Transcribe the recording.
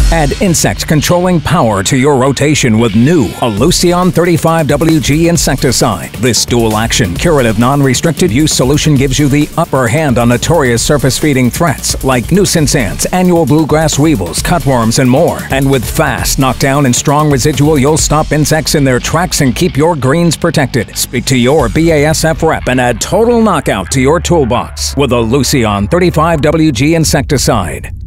Add insect-controlling power to your rotation with new Alucion 35WG insecticide. This dual-action, curative, non-restricted use solution gives you the upper hand on notorious surface-feeding threats like nuisance ants, annual bluegrass weevils, cutworms, and more. And with fast knockdown and strong residual, you'll stop insects in their tracks and keep your greens protected. Speak to your BASF rep and add total knockout to your toolbox with Alucion 35WG insecticide.